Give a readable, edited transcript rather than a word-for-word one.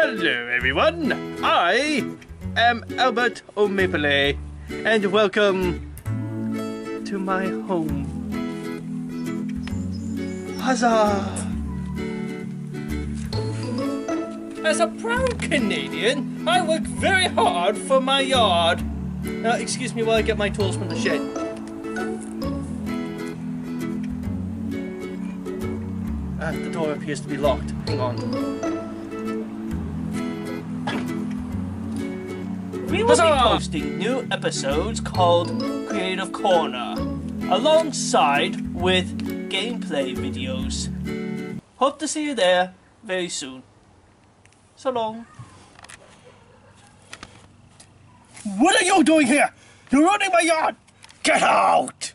Hello everyone, I am Albert O'Mapley, and welcome to my home. Huzzah! As a proud Canadian, I work very hard for my yard. Excuse me while I get my tools from the shed. The door appears to be locked. Hang on. We will be posting new episodes called Creative Corner, alongside with gameplay videos. Hope to see you there very soon. So long. What are you doing here? You're ruining my yard! Get out!